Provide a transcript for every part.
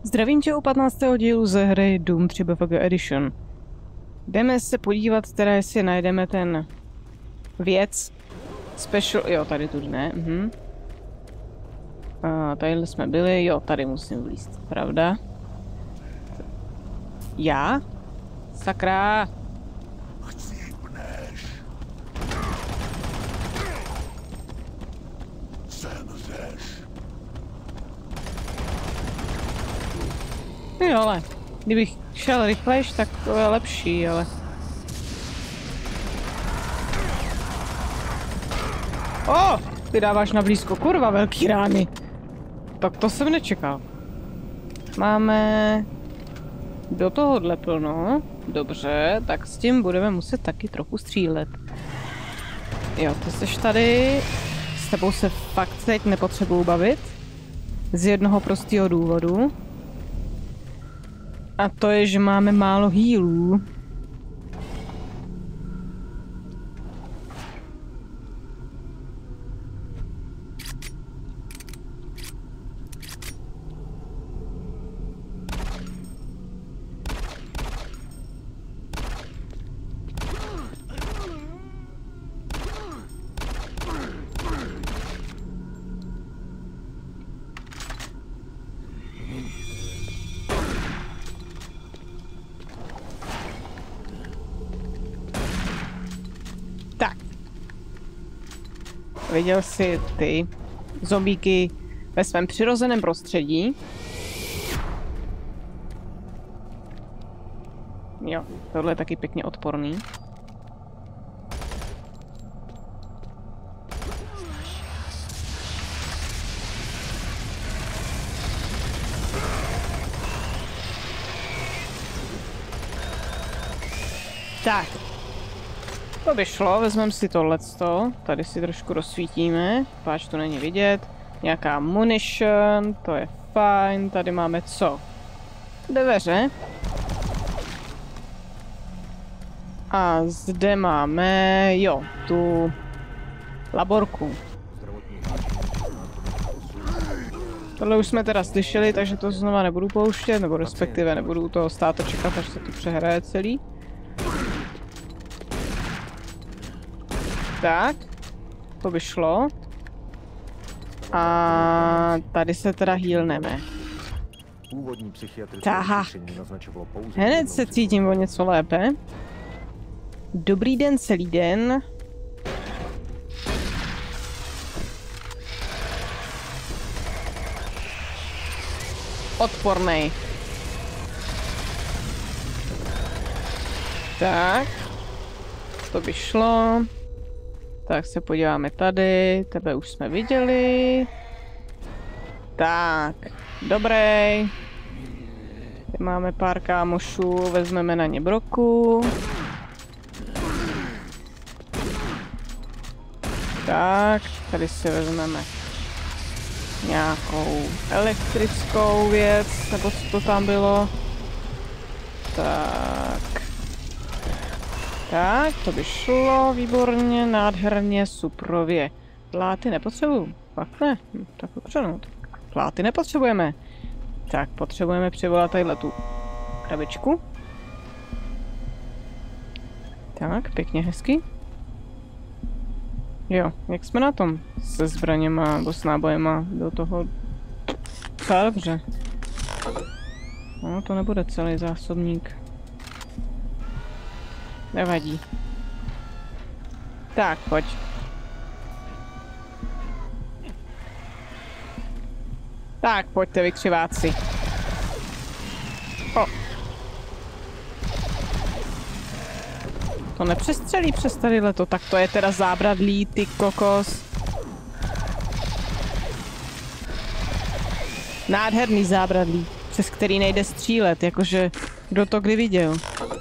Zdravím tě u 15. dílu ze hry Doom 3 BFG Edition. Jdeme se podívat, teda jestli najdeme ten věc. Special, jo, tady tu ne, Tadyhle jsme byli, jo, tady musím vlízt, pravda? Já? Sakra! Chcípneš. Zemřeš. Jo, ale kdybych šel rychlejš, tak to je lepší, ale... O! Ty dáváš na blízko, kurva, velký rány. Tak to jsem nečekal. Máme... do tohohle plno. Dobře, tak s tím budeme muset taky trochu střílet. Jo, ty seš tady. S tebou se fakt teď nepotřebuju bavit. Z jednoho prostého důvodu. A to je, že máme málo healů. Tak. Viděl jsi ty zombíky ve svém přirozeném prostředí. Jo, tohle je taky pěkně odporný. Tak. To by šlo, vezmeme si tohleto, tady si trošku rozsvítíme, páč to není vidět, nějaká munition, to je fajn, tady máme co? Dveře. A zde máme, jo, tu laborku. Tohle už jsme teda slyšeli, takže to znova nebudu pouštět, nebo respektive nebudu u toho stát a čekat, až se to přehraje celý. Tak, to by šlo. A tady se teda healneme. Tak, hned se cítím o něco lépe. Dobrý den celý den. Odpornej. Tak, to by šlo. Tak se podíváme tady, tebe už jsme viděli. Tak, dobrý. Tady máme pár kámošů, vezmeme na ně broku. Tak, tady si vezmeme nějakou elektrickou věc, nebo co to tam bylo. Tak. Tak, to by šlo, výborně, nádherně, suprově. Pláty nepotřebuju, fakt ne, tak potřebuji. Pláty nepotřebujeme. Tak, potřebujeme přivolat tadyhle tu krabičku. Tak, pěkně hezky. Jo, jak jsme na tom se zbraněma nebo s nábojema do toho? Dobře. No, to nebude celý zásobník. Nevadí. Tak, pojď. Tak, pojďte vy křiváci. O. To nepřestřelí přes tadyhleto, tak to je teda zábradlí, ty kokos. Nádherný zábradlí, přes který nejde střílet, jakože kdo to kdy viděl.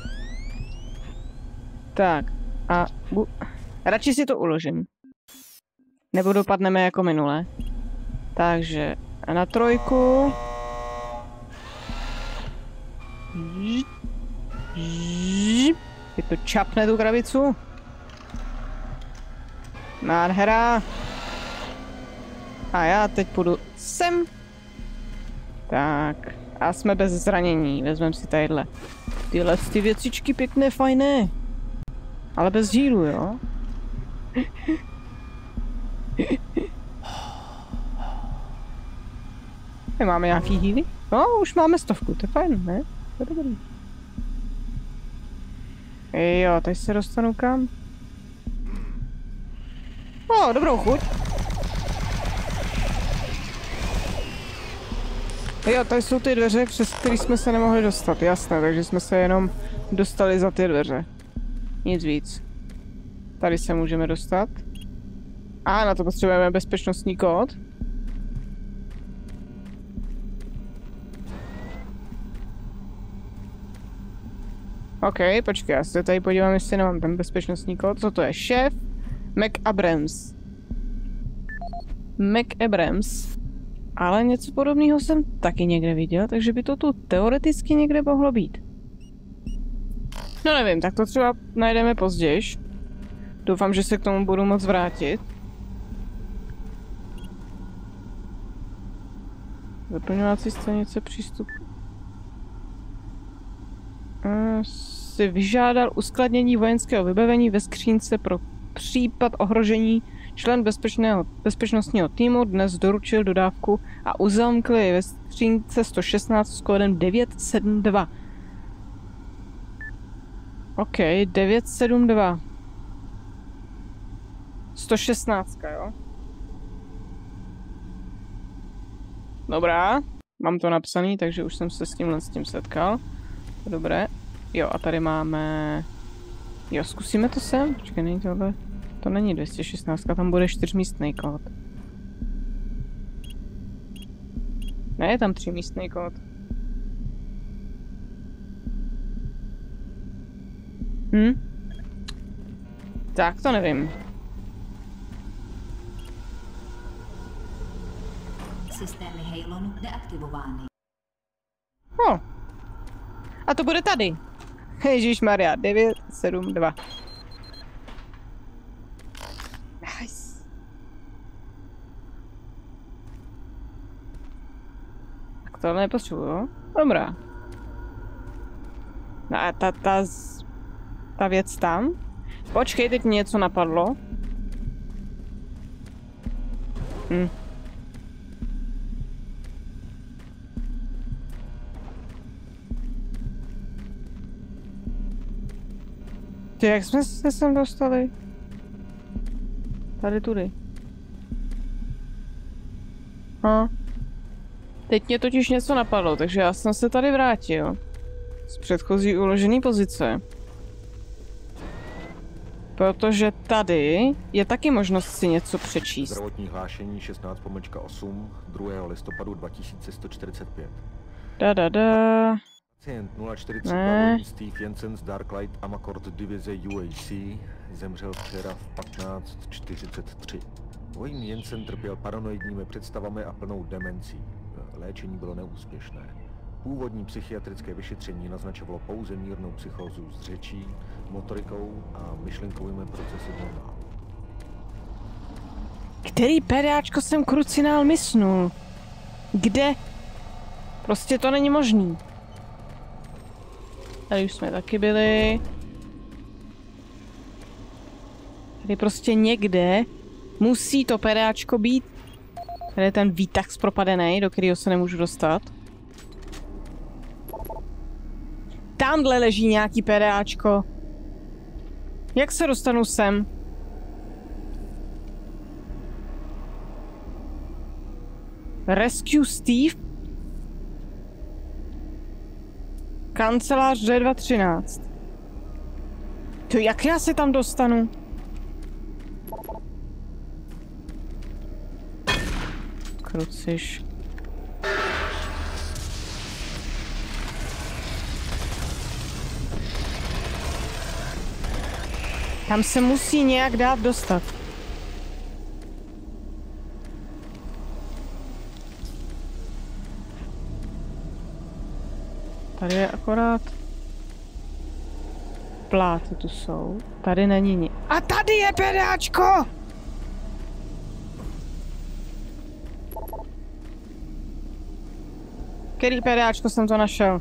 Tak, a radši si to uložím. Nebo dopadneme jako minule. Takže na trojku. Ty to čapne tu krabicu. Nádhera. A já teď půjdu sem. Tak, A jsme bez zranění, vezmeme si tadyhle. Tyhle ty věcičky pěkné, fajné. Ale bez dílu, jo? Máme nějaký díly? No, už máme 100, to je fajn, ne? To je dobrý. Jo, tady se dostanu kam? O, dobrou chuť. Jo, tady jsou ty dveře, přes které jsme se nemohli dostat, jasné, takže jsme se jenom dostali za ty dveře. Nic víc. Tady se můžeme dostat. A na to potřebujeme bezpečnostní kód. OK, počkej, já se tady podívám, jestli nemám ten bezpečnostní kód. Co to je? Šéf McAbrams. McAbrams. Ale něco podobného jsem taky někde viděl, takže by to tu teoreticky někde mohlo být. No nevím, tak to třeba najdeme později. Doufám, že se k tomu budu moc vrátit. Zaplňovací stanice přístup. Si vyžádal uskladnění vojenského vybavení ve skřínce pro případ ohrožení. Člen bezpečnostního týmu dnes doručil dodávku a uzamkl ji ve skřínce 116 s kódem 972. OK, 972. 116, jo? Dobrá, mám to napsaný, takže už jsem se s tím setkal. Dobré. Jo, a tady máme... Jo, zkusíme to sem. Počkej, není tohle. To není 216, tam bude 4místný kód. Ne, je tam 3místný kód. Tak, to nevím. Systémy Halon deaktivovány. A to bude tady. Ježišmarja, 972. Nice. Tak tohle nepotřebuju. Dobrá. No a ta věc tam. Počkej, teď mě něco napadlo. Ty, jak jsme se sem dostali? Tady tudy. Teď mě totiž něco napadlo, takže já jsem se tady vrátil. Z předchozí uložené pozice. Protože tady je taky možnost si něco přečíst. Zdravotní hlášení 16-8 2. listopadu 2145. Pacient 042 Steve Jensen z Darklight Amakord divize UAC zemřel včera v 15:43. Vojín Jensen trpěl paranoidními představami a plnou demencí. Léčení bylo neúspěšné. Původní psychiatrické vyšetření naznačovalo pouze mírnou psychózu s řečí, motorikou a myšlenkovými procesy normálu. Který pedáčko jsem krucinál mysnul? Kde? Prostě to není možný. Tady už jsme taky byli. Tady prostě někde musí to pedáčko být. Tady je ten výtah zpropadený, do kterého se nemůžu dostat. Tamhle leží nějaký pedáčko. Jak se dostanu sem? Rescue Steve? Kancelář D213. To jak já se tam dostanu? Kruciš. Tam se musí nějak dát dostat. Tady je akorát... Pláty tu jsou. Tady není nic. A tady je pedáčko! Který PDAčko jsem to našel?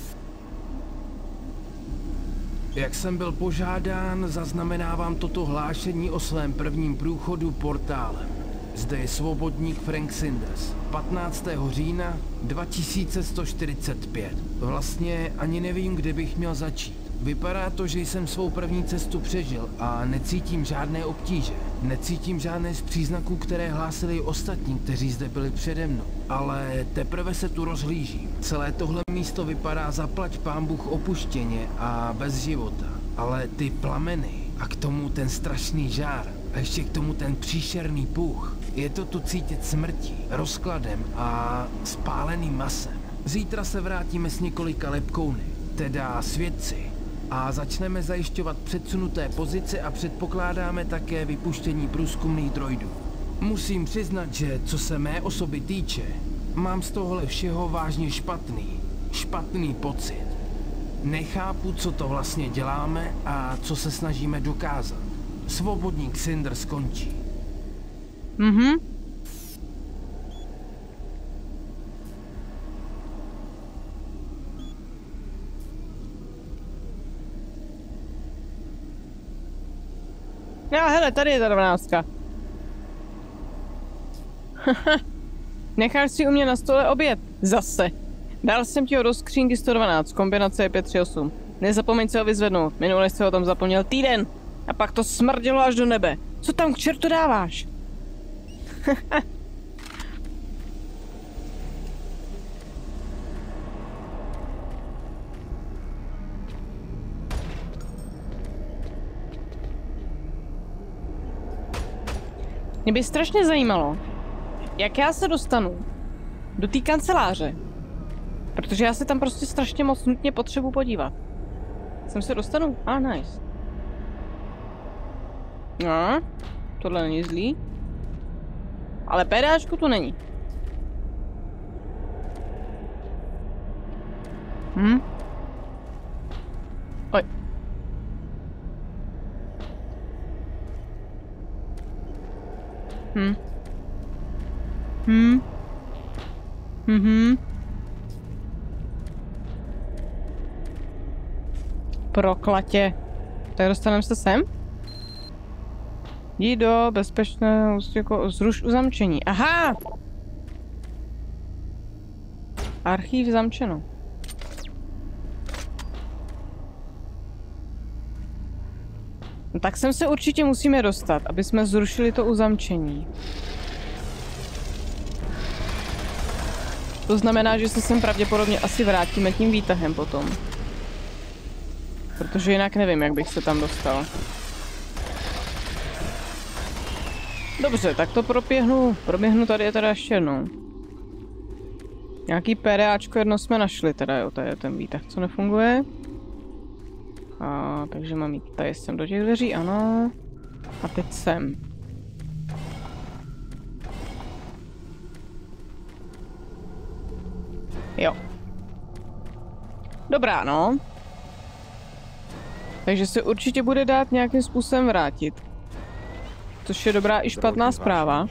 Jak jsem byl požádán, zaznamenávám toto hlášení o svém prvním průchodu portálem. Zde je svobodník Frank Sinders. 15. října 2145. Vlastně ani nevím, kde bych měl začít. Vypadá to, že jsem svou první cestu přežil a necítím žádné obtíže. Necítím žádné z příznaků, které hlásili ostatní, kteří zde byli přede mnou. Ale teprve se tu rozhlížím. Celé tohle místo vypadá zaplať pán Bůh opuštěně a bez života. Ale ty plameny a k tomu ten strašný žár a ještě k tomu ten příšerný puch. Je to tu cítit smrtí, rozkladem a spáleným masem. Zítra se vrátíme s několika lepkouny, teda svědci. A začneme zajišťovat předsunuté pozice a předpokládáme také vypuštění průzkumných droidů. Musím přiznat, že co se mé osoby týče, mám z tohle všeho vážně špatný pocit. Nechápu, co to vlastně děláme a co se snažíme dokázat. Svobodník Cinder skončí. Mhm. No hele, tady je ta 12. Necháš si u mě na stole oběd. Zase. Dal jsem ti ho do skřínky 112, kombinace je 538. Nezapomeň se ho vyzvednout, minule jsi ho tam zapomněl týden. A pak to smrdělo až do nebe. Co tam k čertu dáváš? Mě by strašně zajímalo, jak já se dostanu do té kanceláře. Protože já se tam prostě strašně moc nutně potřebuji podívat. Sem se dostanu? Nice. No, tohle není zlý. Ale PDAčku tu není. Oj. Proklatě. Tak dostaneme se sem? Jdi do bezpečného ústěku, zruš uzamčení. Aha! Archív zamčeno. No, tak sem se určitě musíme dostat, aby jsme zrušili to uzamčení. To znamená, že se sem pravděpodobně asi vrátíme tím výtahem potom. Protože jinak nevím, jak bych se tam dostal. Dobře, tak to proběhnu tady je teda ještě jednou. Nějaký PDAčko jedno jsme našli, teda jo, tady je ten výtah, co nefunguje. A takže mám jít tady sem do těch dveří, ano. A teď sem. Jo. Dobrá, no. Takže se určitě bude dát nějakým způsobem vrátit. Což je dobrá i špatná zpráva.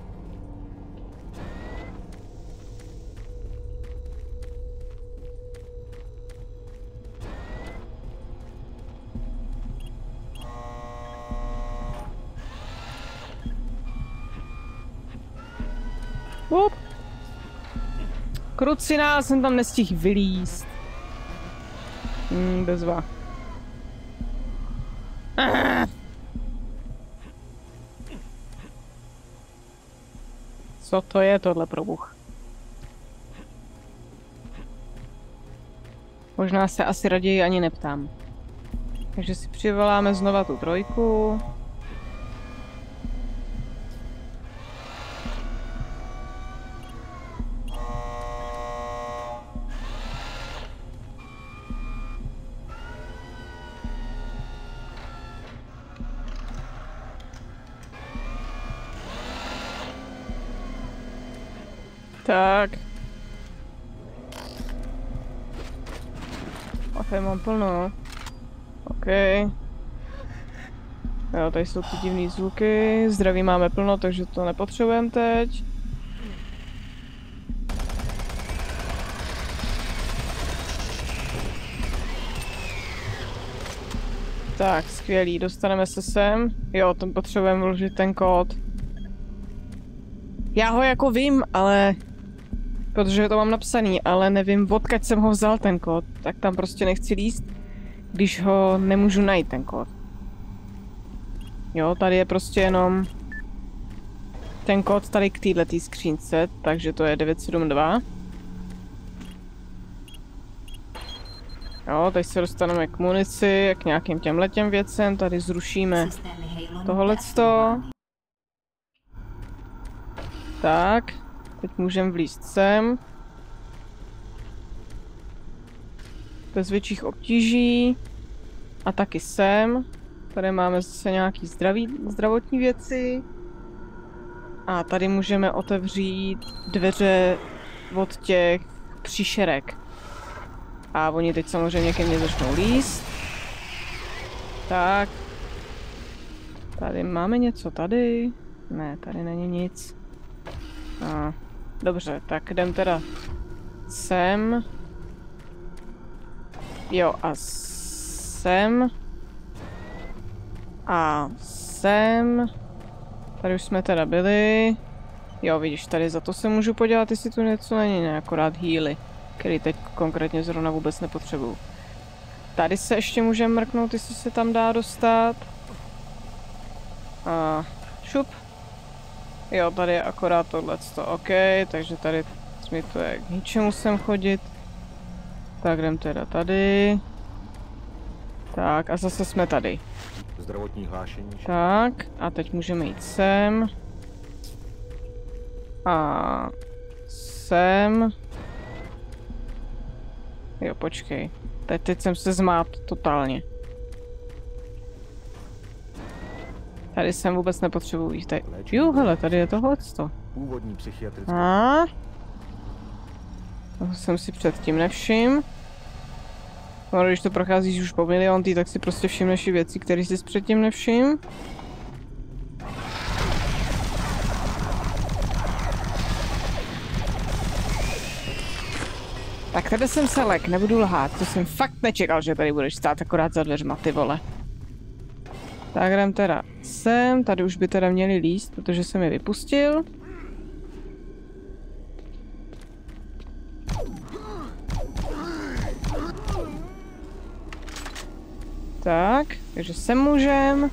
Up. Krucinál jsem tam nestihl vylízt. Bezva. Co to je tohle probuch? Možná se asi raději ani neptám. Takže si přivoláme znova tu trojku. Tak. Ok, mám plno. Ok. Jo, tady jsou ty divný zvuky. Zdraví máme plno, takže to nepotřebujeme teď. Tak, skvělý, dostaneme se sem. Jo, tam potřebujeme vložit ten kód. Já ho jako vím, ale... Protože to mám napsaný, ale nevím, odkud jsem ho vzal ten kód. Tak tam prostě nechci líst, když ho nemůžu najít ten kód. Jo, tady je prostě jenom... ten kód tady k této skřínce, takže to je 972. Jo, teď se dostaneme k munici, k nějakým těmhletěm věcem, tady zrušíme tohleto. Tak, teď můžeme vlízt sem. Bez větších obtíží. A taky sem. Tady máme zase nějaký zdravotní věci. A tady můžeme otevřít dveře od těch příšerek. A oni teď samozřejmě ke mně začnou líst. Tak. Tady máme něco tady. Ne, tady není nic. Dobře, tak jdem teda sem. Jo, a sem. A sem. Tady už jsme teda byli. Jo, vidíš, tady za to se můžu podívat, jestli tu něco není, ne, akorát healy, který teď konkrétně zrovna vůbec nepotřebuju. Tady se ještě můžeme mrknout, jestli se tam dá dostat. A šup. Jo, tady je akorát tohleto, OK, takže tady mi to je k ničemu sem chodit. Tak jdem teda tady. Tak a zase jsme tady. Zdravotní hlášení. Tak a teď můžeme jít sem. A sem. Jo, počkej. Teď jsem se zmátl totálně. Tady jsem vůbec nepotřebuji jít. Jo, hele, tady je tohleto. Původní psychiatrické. To jsem si předtím nevšiml. No, když to procházíš už po miliontý, tak si prostě všimneš i věci, které jsi předtím nevšiml. Tak tady jsem se lek, nebudu lhát, to jsem fakt nečekal, že tady budeš stát akorát za dveřma, ty vole. Tak jdem teda sem, tady už by teda měli líst, protože jsem je vypustil. Tak, takže sem můžem.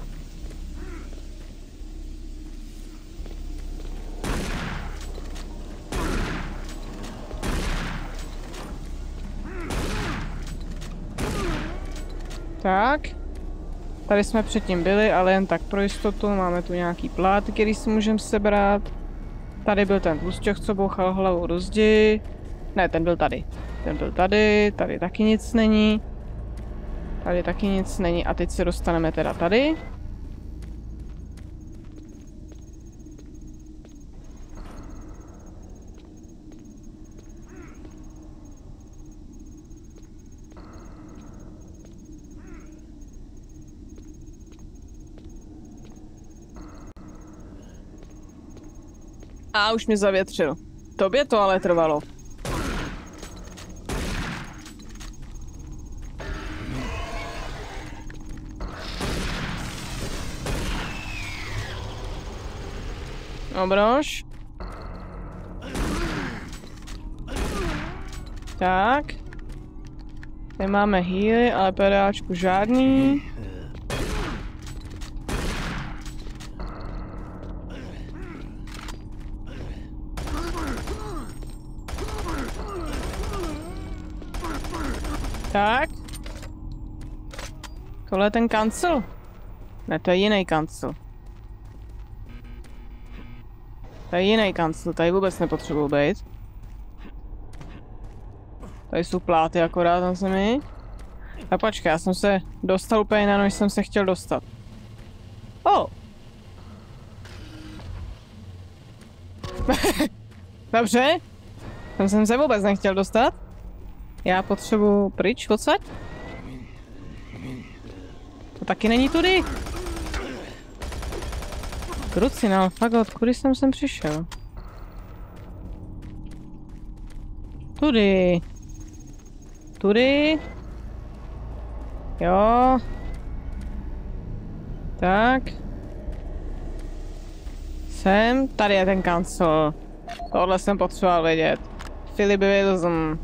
Tak. Tady jsme předtím byli, ale jen tak pro jistotu. Máme tu nějaký plát, který si můžeme sebrat. Tady byl ten tlusťoch, co bouchal hlavou do zdi. Ne, ten byl tady. Ten byl tady, tady taky nic není. Tady taky nic není a teď se dostaneme teda tady. A už mě zavětřil. Tobě to ale trvalo. Obrož. Tak. Tady máme healy, ale PDAčku žádný. Tak. Tohle je ten cancel? Ne, to je jiný cancel. To je jiný cancel, tady vůbec nepotřebuji být. Tady jsou pláty akorát na zemi. A počkej, já jsem se dostal úplně jinak, než jsem se chtěl dostat. Oh. Dobře. Tam jsem se vůbec nechtěl dostat. Já potřebuji pryč odsaď. To taky není tudy. Krucinál, fagot, kudy jsem sem přišel? Tudy. Tudy. Jo. Tak. Tady je ten kancel. Tohle jsem potřeboval vědět. Philip Wilson.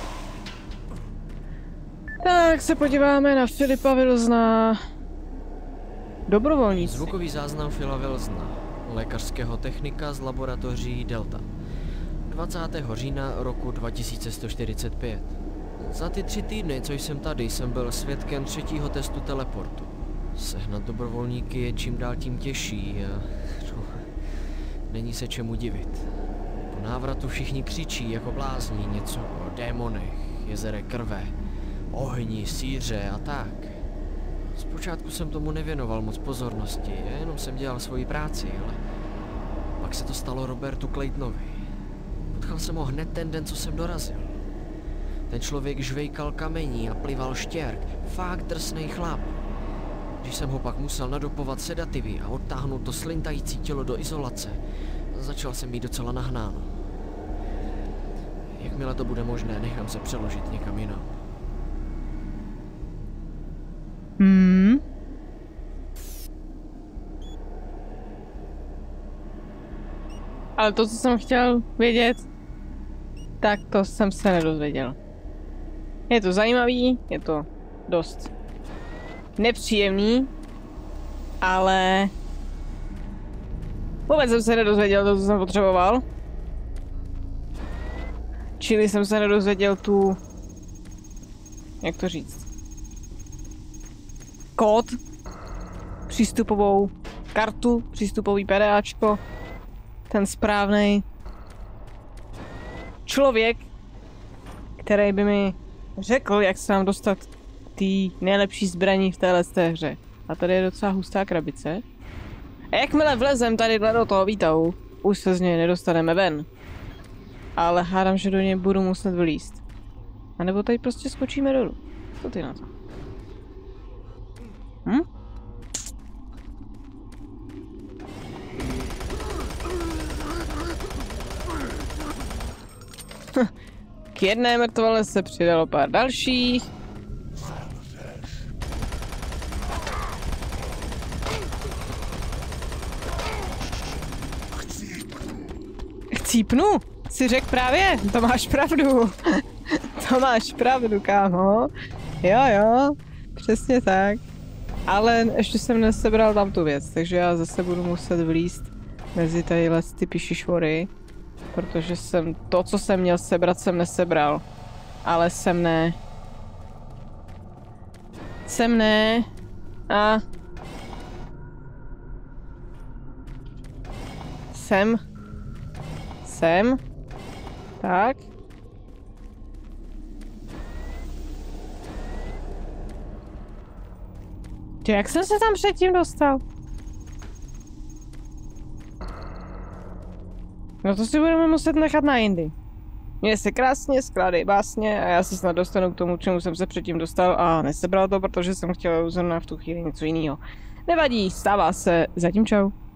Tak se podíváme na Filipa Wilsona. Dobrovolníci. Zvukový záznam Phila Wilsona, lékařského technika z laboratoří Delta. 20. října roku 2145. Za ty 3 týdny, co jsem tady, jsem byl svědkem 3. testu teleportu. Sehnat dobrovolníky je čím dál tím těžší a není se čemu divit. Po návratu všichni křičí jako blázni něco o démonech, jezere krve, ohni, síře a tak. Zpočátku jsem tomu nevěnoval moc pozornosti, jenom jsem dělal svoji práci, ale pak se to stalo Robertu Claytonovi. Potkal jsem ho hned ten den, co jsem dorazil. Ten člověk žvejkal kamení a plival štěrk, fakt drsnej chlap. Když jsem ho pak musel nadopovat sedativy a odtáhnout to slintající tělo do izolace, začal jsem být docela nahnáno. Jakmile to bude možné, nechám se přeložit někam jinam. Ale to, co jsem chtěl vědět, tak to jsem se nedozvěděl. Je to zajímavý, je to dost nepříjemný, ale vůbec jsem se nedozvěděl to, co jsem potřeboval. Čili jsem se nedozvěděl tu, jak to říct, kód, přístupovou kartu, přístupový PDAčko, ten správný člověk, který by mi řekl, jak se mám dostat k té nejlepší zbraní v téhle hře. A tady je docela hustá krabice. A jakmile vlezem tady do toho výtahu, už se z něj nedostaneme ven. Ale hádám, že do něj budu muset vlízt. A nebo tady prostě skočíme dolů. Co ty na to? K jedné mrtvole se přidalo pár dalších. Chcípnu? Si řekl právě? To máš pravdu. To máš pravdu, kámo. Jo, přesně tak. Ale ještě jsem nesebral tam tu věc, takže já zase budu muset vlízt mezi tadyhle ty pišišvory. Protože jsem to, co jsem měl sebrat, jsem nesebral. Ale sem ne. Sem ne. A... Sem. Sem. Tak. Ty, jak jsem se tam předtím dostal? No to si budeme muset nechat na jindy. Měj se krásně, skládej básně a já se snad dostanu k tomu, čemu jsem se předtím dostal a nesebral to, protože jsem chtěl zrovna v tu chvíli něco jiného. Nevadí, stává se. Zatím čau.